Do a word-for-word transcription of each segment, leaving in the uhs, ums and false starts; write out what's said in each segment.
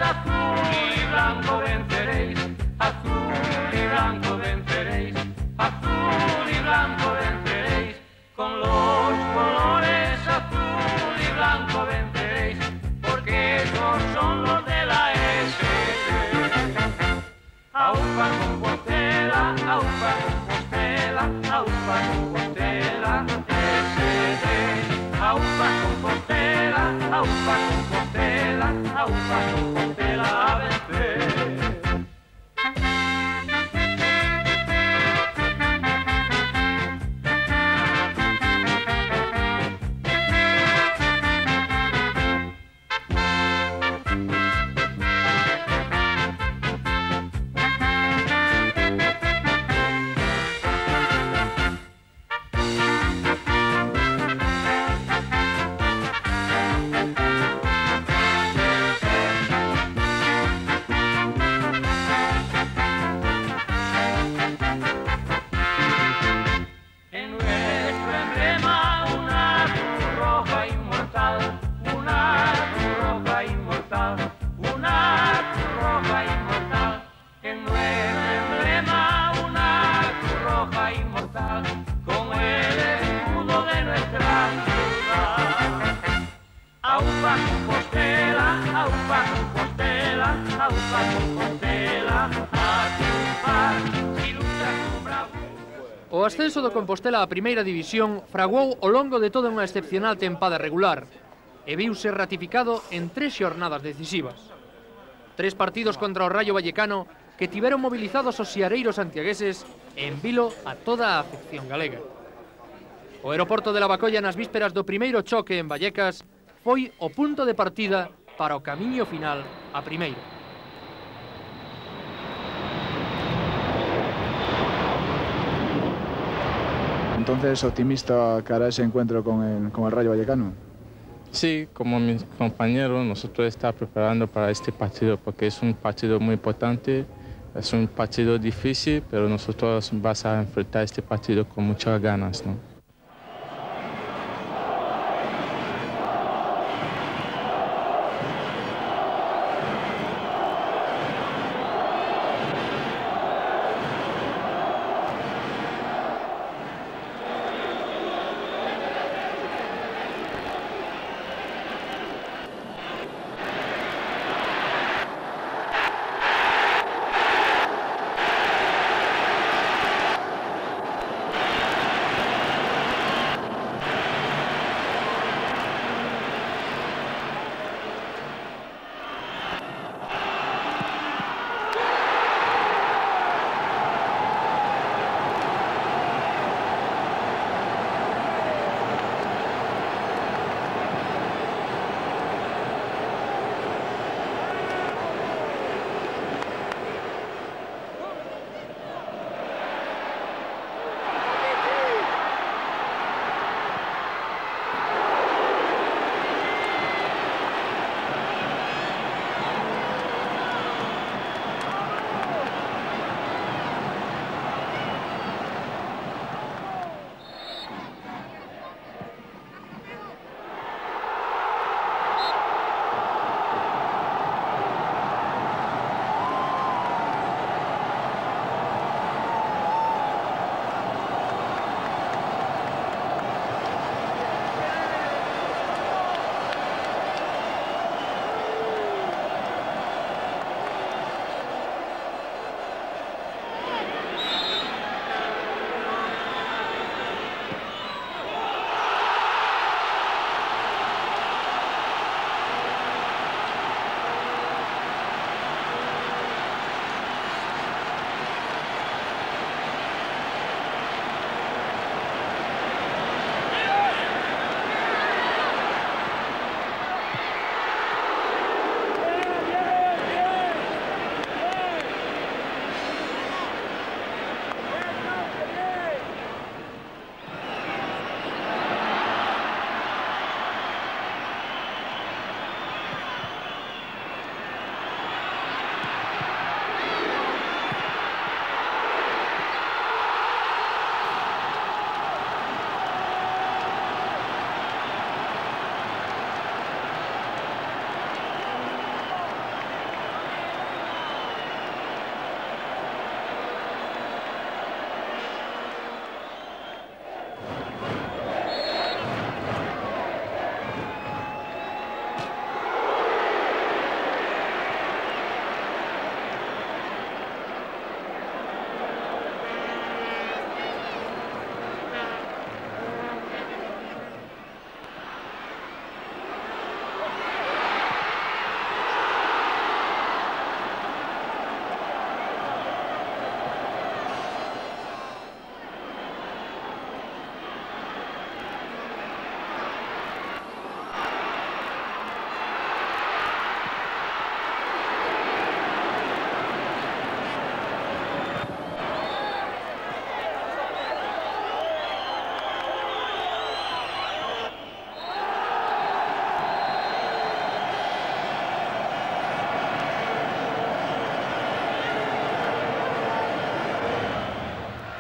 azul y blanco venceréis, azul y blanco venceréis, azul y blanco venceréis, con los colores azul y blanco venceréis, porque esos son los de la S D. Aupa Compostela, aupa Compostela, aupa Compostela, S D. Aupa Compostela, aupa Compostela, aupa Compostela a vencer. O ascenso do Compostela á primeira división fraguou ao longo de toda unha excepcional tempada regular e viuse ratificado en tres xornadas decisivas. Tres partidos contra o Rayo Vallecano que tiveron movilizados os siareiros santiagueses e en vilo a toda a afección galega. O aeroporto de Lavacolla nas vísperas do primeiro choque en Vallecas foi o punto de partida para o camiño final a primeira. Entonces, optimista cara a ese encuentro con el, con el Rayo Vallecano. Sí, como mis compañeros, nosotros estamos preparando para este partido porque es un partido muy importante, es un partido difícil, pero nosotros vamos a enfrentar este partido con muchas ganas, ¿no?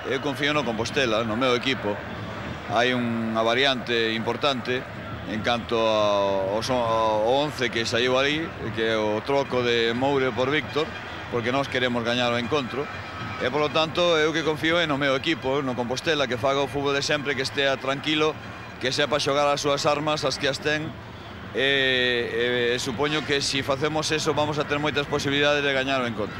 eu confío no Compostela, no meu equipo. Hai unha variante importante en canto ao, ao once que saiu ali, que é o troco de Moure por Víctor, porque nós queremos gañar o encontro. E, polo tanto, eu que confío é no meu equipo, no Compostela, que faga o fútbol de sempre, que estea tranquilo, que sepa xogar as súas armas, as que as ten. E, e, e supoño que se facemos eso vamos a ter moitas posibilidades de gañar o encontro.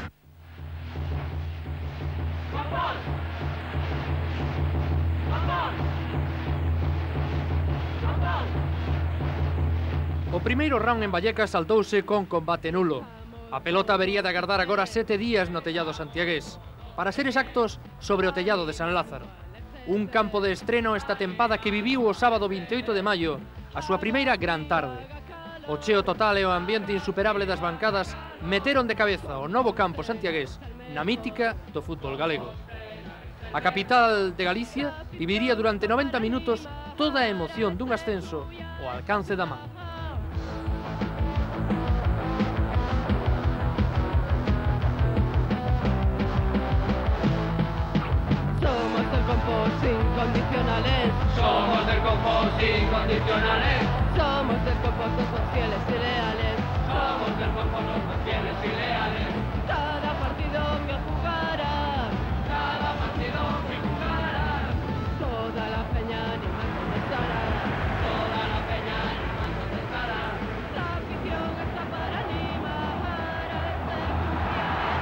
O primeiro round en Vallecas saltouse con combate nulo. A pelota habería de agardar agora sete días no tellado santiagués. Para ser exactos, sobre o tellado de San Lázaro. Un campo de estreno esta tempada que viviu o sábado vinte e oito de maio a súa primeira gran tarde. O cheo total e o ambiente insuperable das bancadas meteron de cabeza o novo campo santiagués na mítica do fútbol galego. A capital de Galicia viviría durante noventa minutos toda a emoción dun ascenso ao alcance da man. Somos del Compos incondicionales. Somos del Compos incondicionales. Somos del Compos, no son fieles y leales. Somos del Compos, no son fieles y leales. Cada partido que jugará, Cada partido que jugará, toda la peña animando estará. toda la peña animando estará. La afición está para animar a este mundial.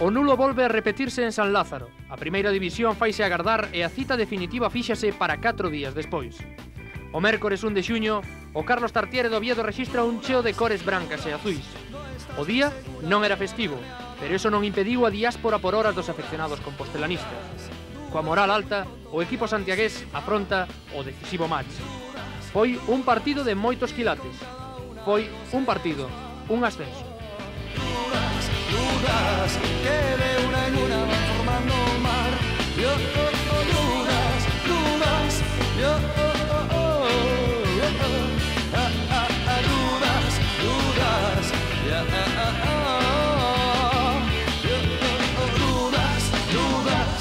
O nulo volve a repetirse en San Lázaro. A primeira división faise agardar e a cita definitiva fíxase para catro días despois. O mércores un de xuño, o Carlos Tartiere do Oviedo rexistra un cheo de cores brancas e azuis. O día non era festivo, pero iso non impediu a diáspora por horas dos afeccionados compostelanistas. Coa moral alta, o equipo santiagués afronta o decisivo match. Foi un partido de moitos quilates. Foi un partido, un ascenso. Dudas que de una en una van formando un mar. Yo, oh, oh, dudas, dudas, yo, oh, oh, oh, oh, ah, ah, ah, dudas, dudas, ya, ah, ah, ah, yo, oh, oh, dudas, dudas.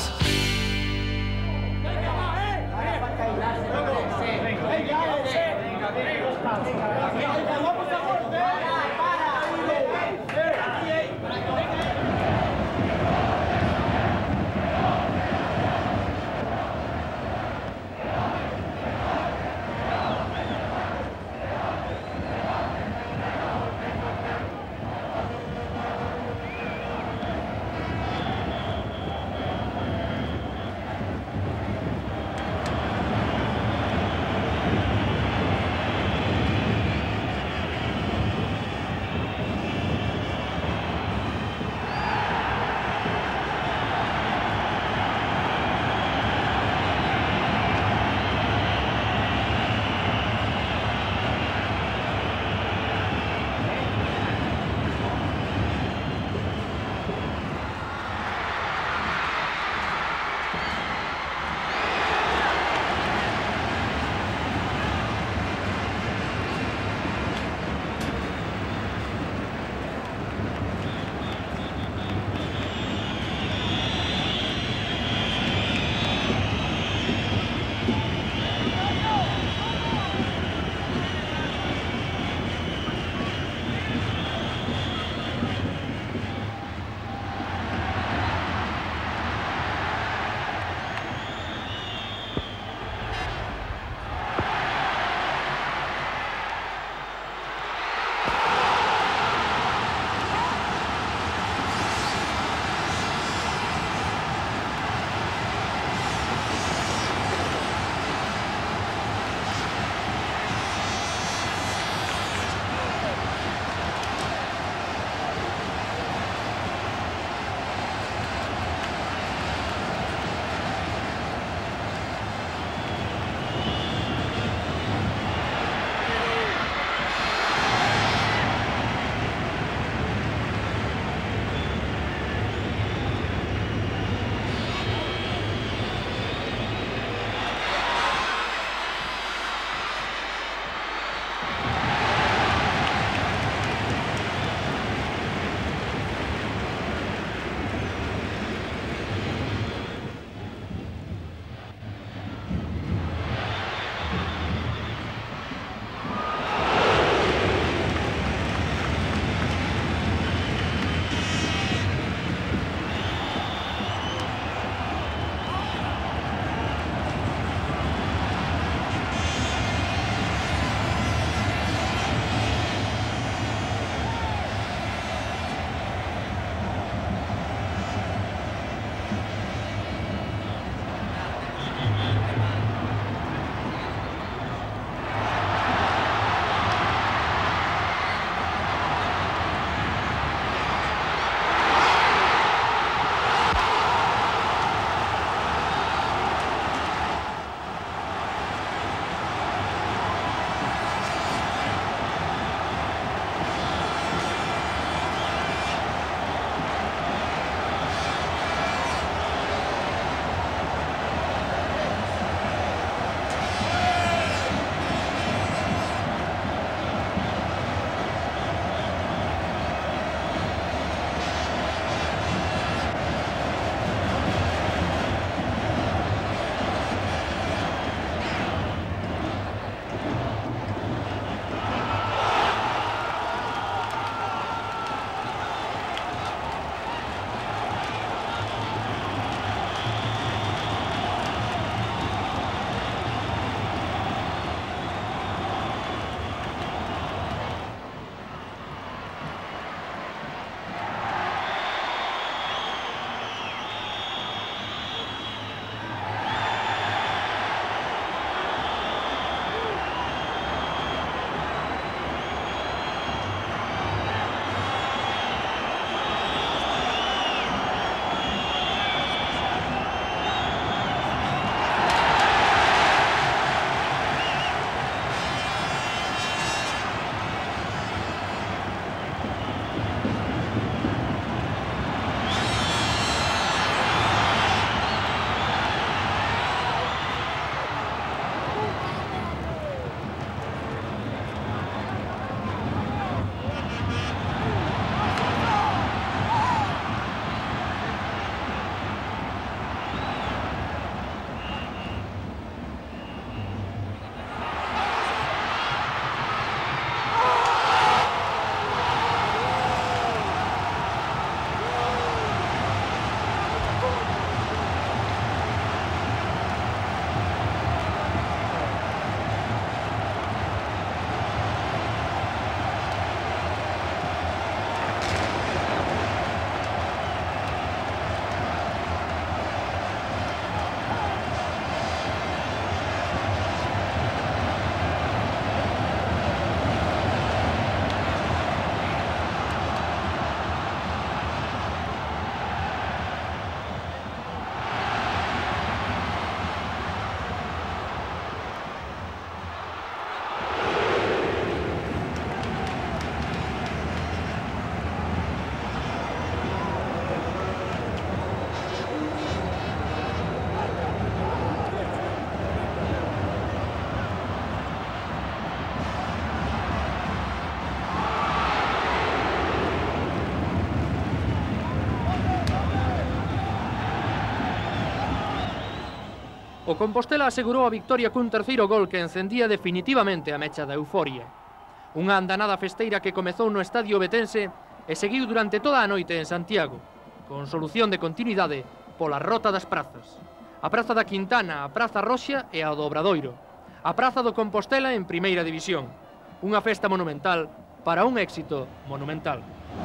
O Compostela asegurou a victoria cun terceiro gol que encendía definitivamente a mecha da euforia. Unha andanada festeira que comezou no estadio betense e seguiu durante toda a noite en Santiago, con solución de continuidade pola rota das prazas. A Praza da Quintana, a Praza Roxa e a do Obradoiro. A Praza do Compostela en Primeira División. Unha festa monumental para un éxito monumental.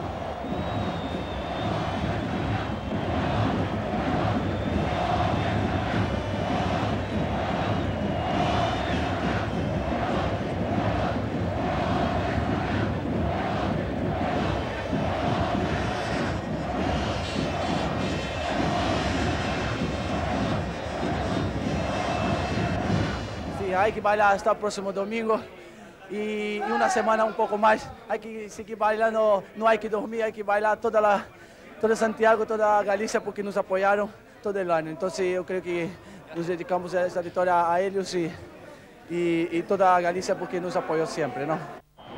Hay que bailar hasta el próximo domingo y, y una semana un poco más. Hay que seguir bailando, no hay que dormir, hay que bailar toda, la, toda Santiago, toda Galicia, porque nos apoyaron todo el año. Entonces yo creo que nos dedicamos a esta victoria a ellos y, y, y toda Galicia porque nos apoyó siempre, ¿no?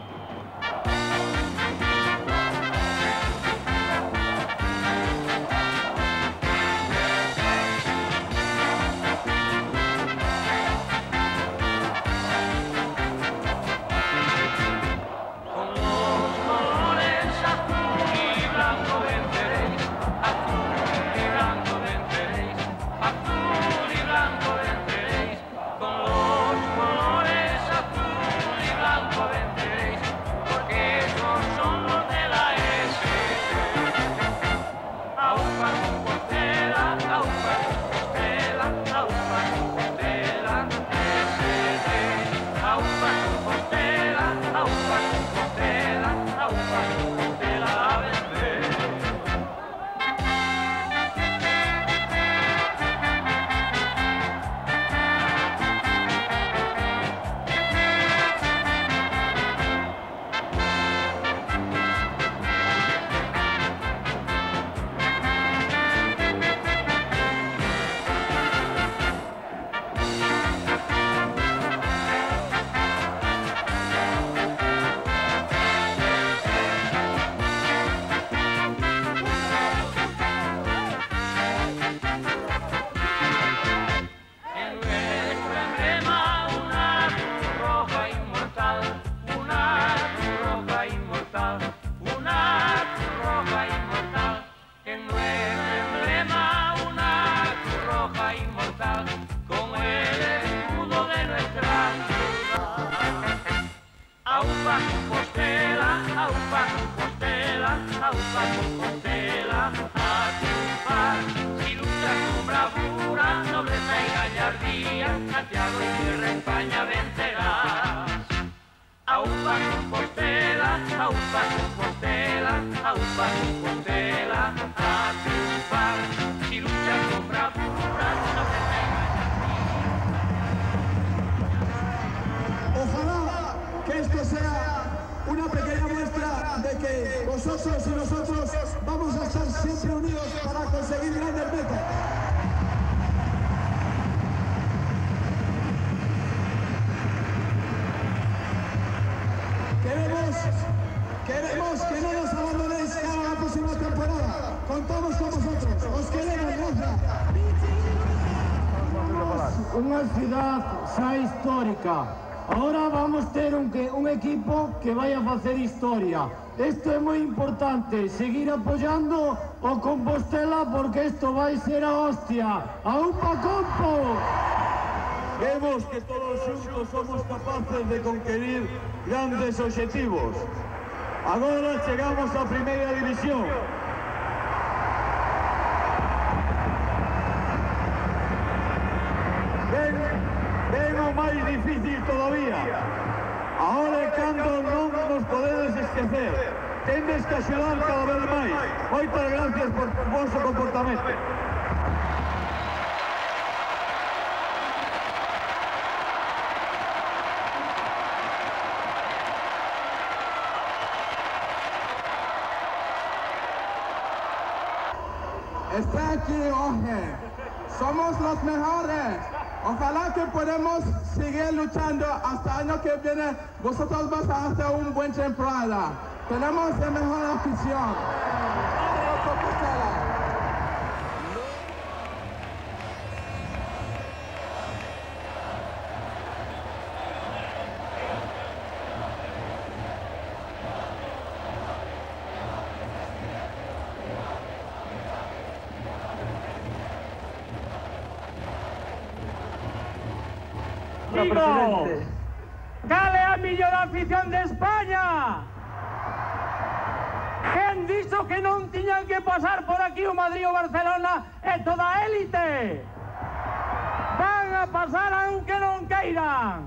Santiago y tierra España vencerás. Aupa Compostela, aupa Compostela, aupa Compostela, a triunfar. Si luchas con bravura, no te traigas. Ojalá que esto sea una pequeña muestra de que vosotros y nosotros vamos a estar siempre unidos para conseguir grandes metas. Queremos, queremos que no nos abandonéis para la próxima temporada. Contamos con vosotros. Os queremos, gracias. Unha ciudad xa histórica. Ahora vamos a ter un, que, un equipo que vai a facer historia. Isto é moi importante, seguir apoyando o Compostela porque isto vai ser a hostia. ¡Aupa Compo! Vemos que todos juntos somos capaces de conquistar grandes objetivos. Agora chegamos á Primeira División. Ven, ven o máis difícil todavía. Ahora é cando non nos podedes esquecer. Tendes que axudar cada vez máis. Moitas gracias por o vosso comportamento. Está aquí hoy. Somos los mejores. Ojalá que podamos seguir luchando hasta el año que viene. Vosotros vas a hacer un buen temporada. Tenemos la mejor afición. Vigo! Cale a millor afición de España! Quen dixo que non tiñan que pasar por aquí o Madrid o Barcelona e toda a élite? Van a pasar aunque non queiran.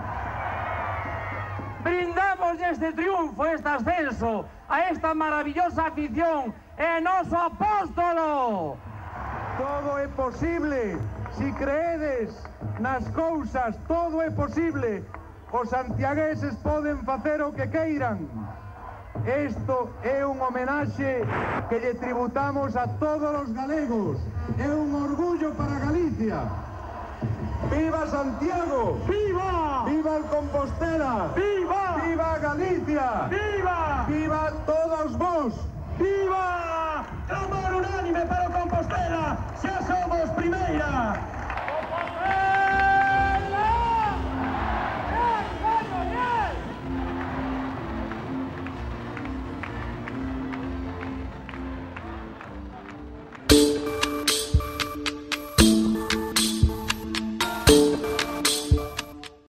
Brindamos este triunfo, este ascenso, a esta maravillosa afición e noso apóstolo. Todo é posible, si creedes nas cousas, todo é posible. Os santiagueses poden facer o que queiran. Isto é un homenaxe que lle tributamos a todos os galegos. É un orgullo para Galicia. ¡Viva Santiago! ¡Viva! ¡Viva el Compostela! ¡Viva! ¡Viva Galicia! ¡Viva! ¡Viva todos vos! ¡Viva!